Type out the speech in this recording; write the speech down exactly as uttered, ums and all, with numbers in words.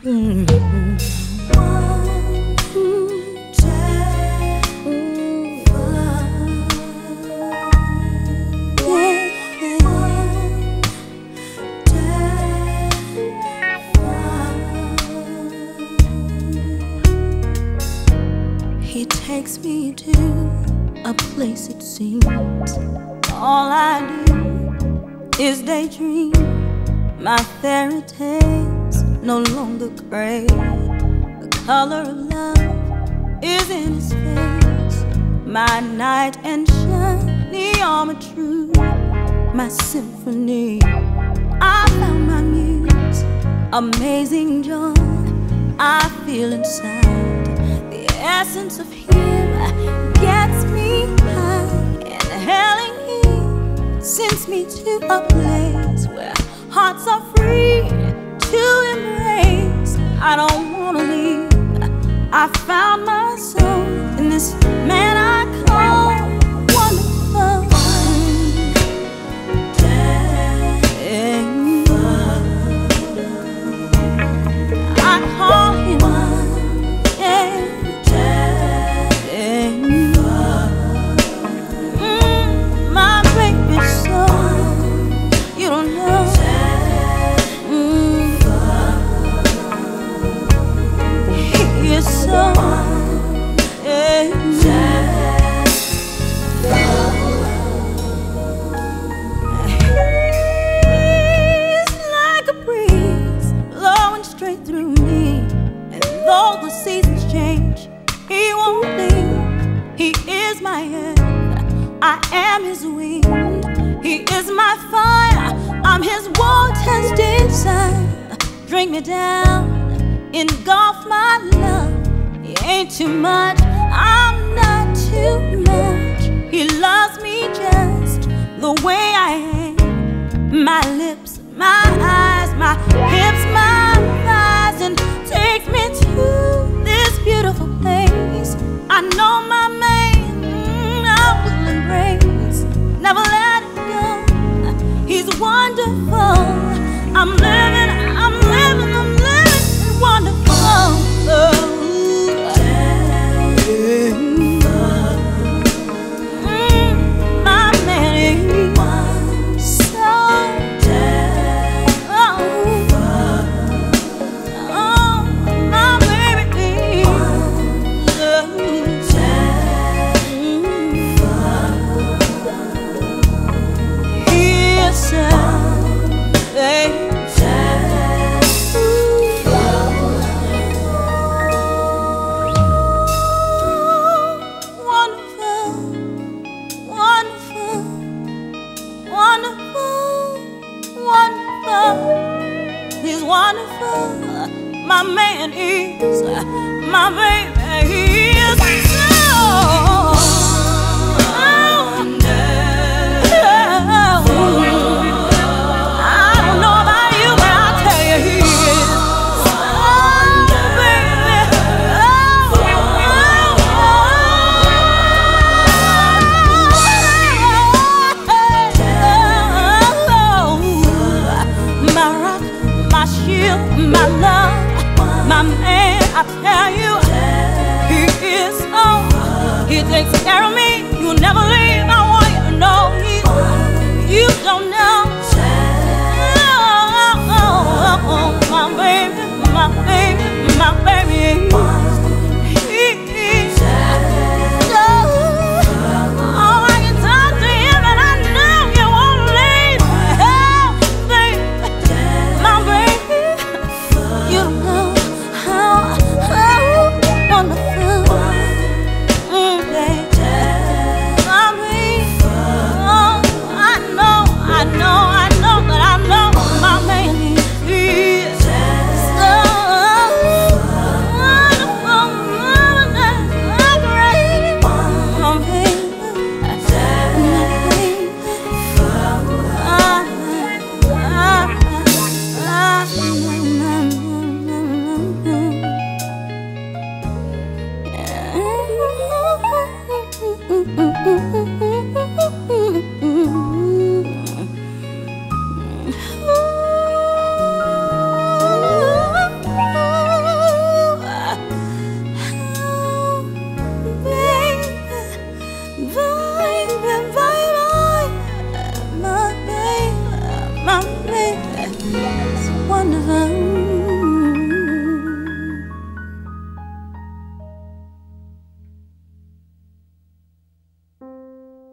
Mm-hmm. He takes me to a place it seems all I do is daydream. My fairy tales no longer gray. The color of love is in his face. My knight and shiny armor true, my symphony. I found my muse, amazing joy I feel inside. The essence of him gets me high, inhaling him sends me to a place where hearts are free to embrace. I don't wanna leave. I found my soul in this man I call wonderful. I call him through me, and though the seasons change, he won't leave. He is my air, I am his wind. He is my fire, I'm his water's desire. Drink me down, engulf my love. He ain't too much, I'm not too much. He loves me just the way I am. My lips, my eyes, my hips, my thighs, and takes me to this beautiful place. I know my man, I will embrace, never let it go. He's wonderful. I'm living, I'm living, I'm living wonderful. Oh. He's wonderful, my man is, my baby, he is so wonderful. I don't know about you, but I'll tell you he is. Oh, baby, oh, my rock, my shield, my love, my man, I tell you, he is so, he takes care of me, you'll never leave, I want you to know, he, you don't know.